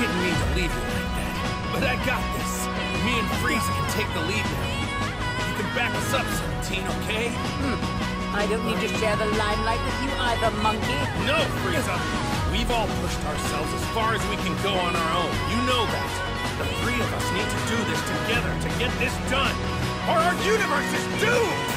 Didn't mean to leave you like that, but I got this. Me and Frieza can take the lead now. You can back us up, 17, okay? I don't need to share the limelight with you either, monkey. No, Frieza! We've all pushed ourselves as far as we can go on our own. You know that. The three of us need to do this together to get this done, or our universe is doomed!